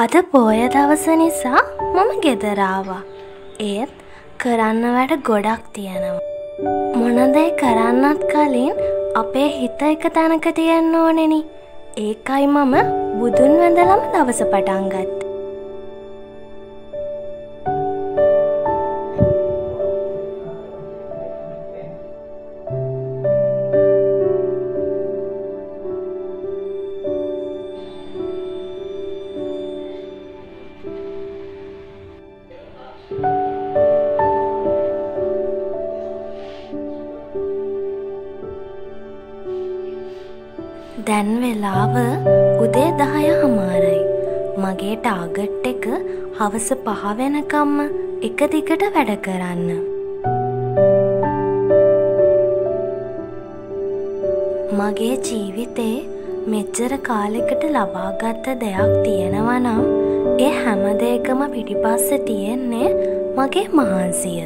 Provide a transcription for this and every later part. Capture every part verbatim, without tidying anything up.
අද පොය දවස නිසා මම ගෙදර ආවා. ඒත් කරන්න වැඩ ගොඩක් තියෙනවා. මොන දේ කරන්නත් කලින් අපේ හිත එක තැනක තියෙන්න ඕනේනි. ඒකයි මම බුදුන් වැඳලම දවස පටන් ගත්තේ. දැන් වෙලාව උදේ දහය හමාරයි. මගේ ටාගට් එක හවස පහ වෙනකම්ම එක දිගට වැඩ කරන්න. මගේ ජීවිතේ මෙච්චර කාලෙකට ලබාගත්ත දෙයක් තියෙනවා නම් ඒ හැම දෙයකම පිටිපස්සේ තියෙන්නේ මගේ මහන්සිය.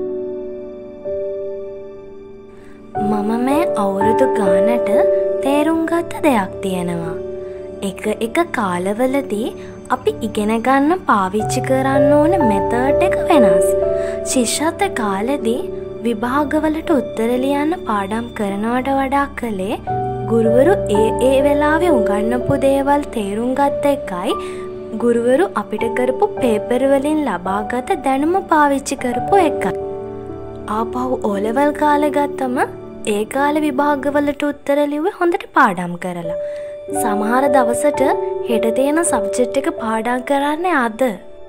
මම මේ අවුරුදු ගානට තේරුම් ගත්ත දෙයක් තියෙනවා. එක එක කාලවලදී අපි ඉගෙන ගන්න පාවිච්චි කරන්න ඕන මෙතඩ් එක වෙනස්. ශිෂ්‍යත්ව කාලෙදී විභාගවලට උත්තර ලියන්න පාඩම් කරනවට වඩා කළේ ගුරුවරු ඒ ඒ වෙලාවේ උගන්වපු දේවල් තේරුම් ගත්ත එකයි ගුරුවරු අපිට කරපු පේපර් වලින් ලබාගත් දැනුම පාවිච්චි කරපු එකයි. ආපහු O level කාලේ ගත්තම ඒ කාලේ විභාගවලට උත්තර ලිව්වේ හොඳට පාඩම් කරලා. සමහර දවසට හෙට තියෙන සබ්ජෙක්ට් එක පාඩම් කරන්නේ අද.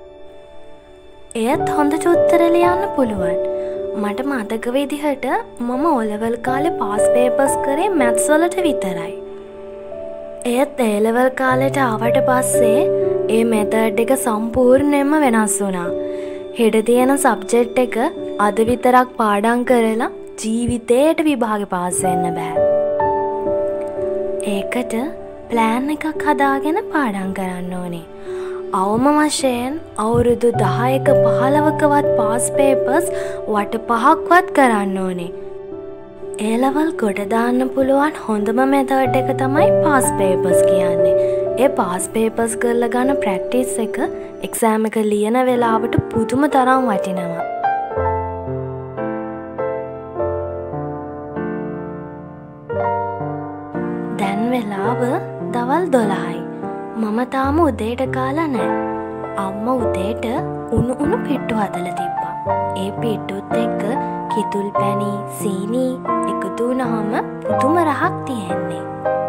එයත් හොඳට උත්තර ලියන්න පුළුවන්. මට මතක විදිහට මම O level කාලේ පාස් පේපර්ස් කරේ මැත්ස් වලට විතරයි. එයත් A level කාලේට ආවට පස්සේ ඒ මෙතඩ් එක සම්පූර්ණයෙන්ම වෙනස් වුණා. හෙට තියෙන සබ්ජෙක්ට් එක අද විතරක් පාඩම් කරලා ජීවිතේට විභාගෙ පාස් වෙන්න බෑ. ඒකට ප්ලෑන් එකක් හදාගෙන පාඩම් කරන්න ඕනේ. අවම වශයෙන් අවුරුදු දහයක පහළවකවත් පාස් පේපර්ස් වට පහක්වත් කරන්න ඕනේ. A level ගොඩ දාන්න පුළුවන් හොඳම මෙතඩ් එක තමයි පාස් පේපර්ස් කියන්නේ. ඒ පාස් පේපර්ස් කරලා ගන්න ප්‍රැක්ටිස් එක එක්සෑම් එක ලියන වෙලාවට පුදුම තරම් වටිනවා. දැන් වෙලාව දවල් දොළහයි. මම තාම උදේට කාලා නෑ. අම්මා උදේට උණු උණු පිට්ටු හදලා තිබ්බා. ඒ පිට්ටුත් එක්ක කිතුල් පැණි, සීනි එකතු වුණාම පුදුම රහක් තියෙන්නේ.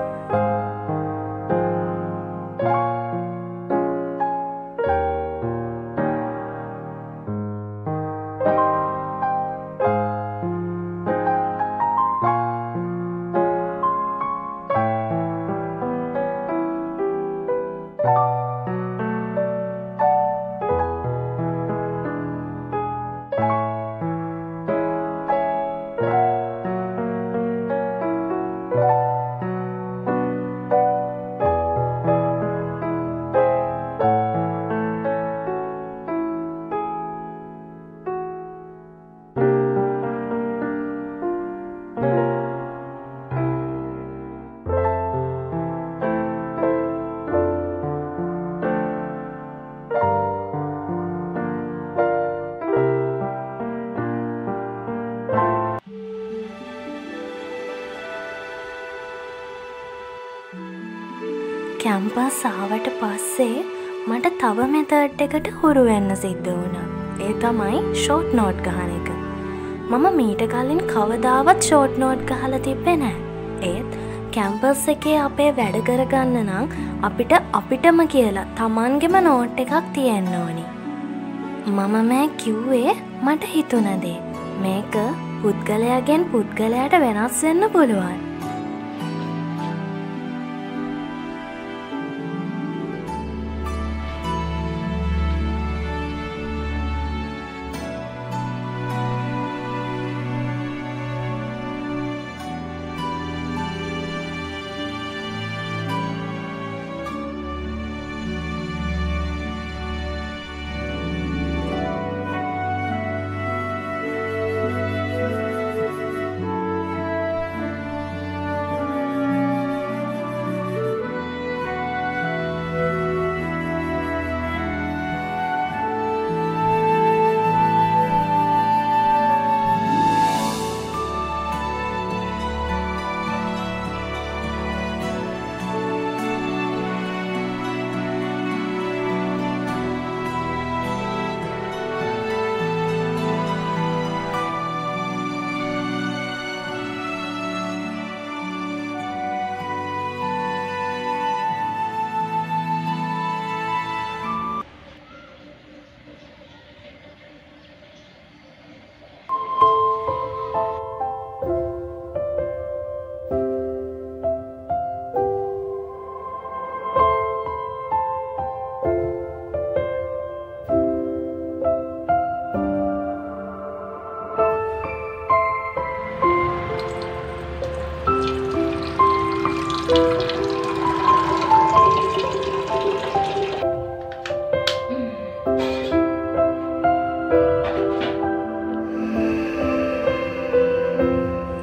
කැම්පස් ආවට පස්සේ මට තව මෙතඩ් එකට හුරු වෙන්න සිද්ධ වුණා. ඒ තමයි ෂෝට් නෝට් ගහන එක. මම මීට කලින් කවදාවත් ෂෝට් නෝට් ගහලා තිබ්බේ නෑ. ඒත් කැම්පස් එකේ අපේ වැඩ කරගන්න නම් අපිට අපිටම කියලා තමන්ගෙම නෝට් එකක් තියෙන්න ඕනි. මම මේ කිව්වේ මට හිතුණ දේ. මේක පුද්ගලයාගෙන් පුද්ගලයාට වෙනස් වෙන්න පුළුවන්.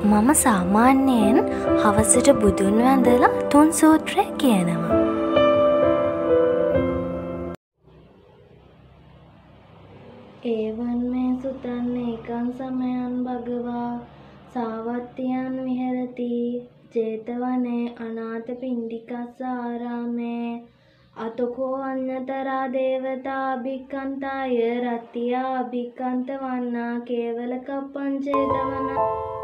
මම සාමාන්‍යයෙන් හවසට බුදුන් වැඳලා තුන් සූත්‍රය කියනවා. ඒවන් මේ සුතන් ඒකං සමයන් භගවා සාවත්තියන් විහෙරති ජේතවනේ අනාථ පිණ්ඩිකස්ස ආරාමේ අතකෝ අඤ්ඤතරා දේවතා අභික්ඛන්තාය රත්තියා අභික්ඛන්ත වන්නා කේවල කප්පං චේතවන.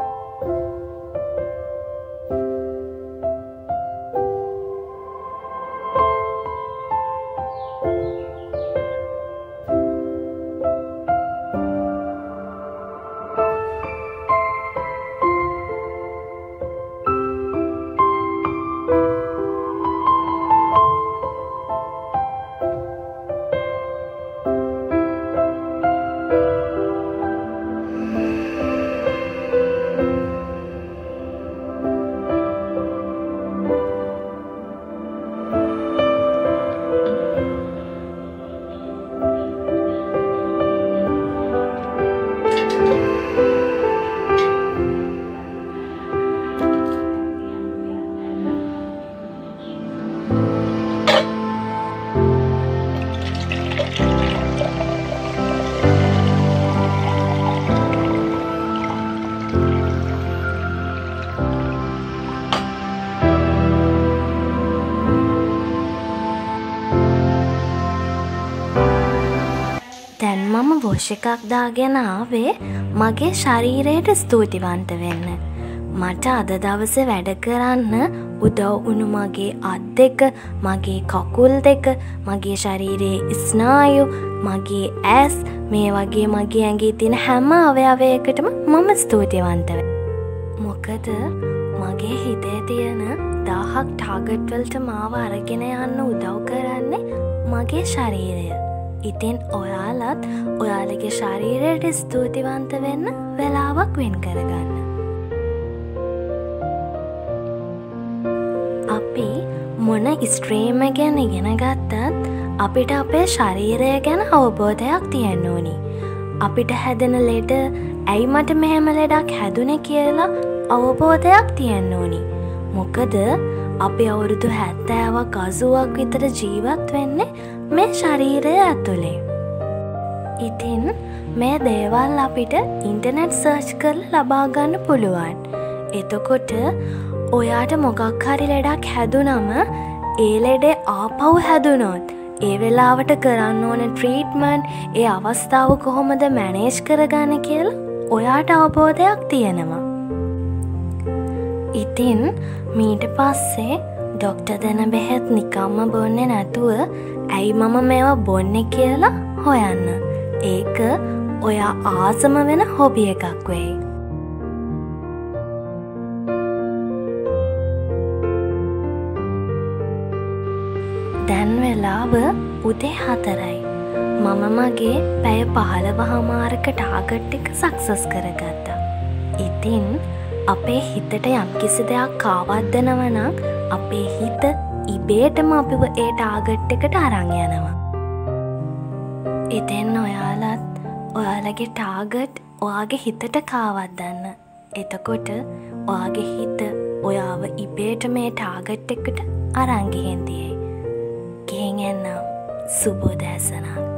දැන් මම වොෂ් එකක් දාගෙන ආවේ මගේ ශරීරයට ස්තුතිවන්ත වෙන්න. මට අද දවසේ වැඩ කරන්න උදව් වුණු මගේ අත් දෙක, මගේ කකුල් දෙක, මගේ ශරීරයේ ස්නායු, මගේ ඇස්, මේ වගේ මගේ ඇඟේ තියෙන හැම අවයවයකටම මම ස්තුතිවන්ත වෙනවා. මොකද මගේ හිතේ තියෙන දහයක් ටාගට් වලට මාව අරගෙන යන්න උදව් කරන්නේ මගේ ශරීරය. ඉතින් ඔයාලත් ඔයාලගේ ශරීරයට ස්තුතිවන්ත වෙන්න වෙලාවක් වෙන් කරගන්න. අපි මොන ස්ට්‍රීම් ගැන ඉගෙන ගත්තත් අපිට අපේ ශරීරය ගැන අවබෝධයක් තියෙන්න ඕනි. අපිට හැදෙන ලෙඩ ඇයි මට මෙහෙම ලෙඩක් හැදුනේ කියලා අවබෝධයක් තියෙන්න ඕනි. මොකද අපි අවුරුදු හැත්තෑවක් අසූවක් විතර ජීවත් වෙන්නේ මේ ශරීරය ඇතුලේ. ඉතින් මේ දේවල් අපිට ඉන්ටර්නෙට් සර්ච් කරලා ලබා ගන්න පුළුවන්. එතකොට ඔයාට මොකක් හරි ලෙඩක් හැදුනම ඒ ලෙඩේ ආපහු හැදුනොත් ඒ වෙලාවට කරන්න ඕන ට්‍රීට්මන්ට්, ඒ අවස්ථාව කොහොමද මැනේජ් කරගන්න කියලා ඔයාට අවබෝධයක් තියෙනවා. ඉතින් මීට පස්සේ ඩොක්ටර් දෙන බෙහෙත් නිකම්ම බොන්නේ නැතුව ඇයි මම මේවා බොන්නේ කියලා හොයන්න. ඒක ඔයා ආසම වෙන හොබි එකක් වෙයි. දැන් වෙලාව උදේ හතරයි. මම මගේ පැය පහළව හමාරක ටාගට් එක සක්සස් කරගත්තා. ඉතින් අපේ හිතට යම්කිසි දෙයක් ආවද්දනව නම් අපේ හිත ඉබේටම අපිව ඒ ටාගට් එකට අරන් යනවා. ඉතින් ඔයාලත් ඔයාලගේ ටාගට් ඔයාගේ හිතට කාවද්දන්න. එතකොට ඔයාගේ හිත ඔයාව ඉබේට මේ ටාගට් එකට අරන් ගිහින් තියෙයි. ගිහින් එන්නම්. සුබ උදෑසනක්.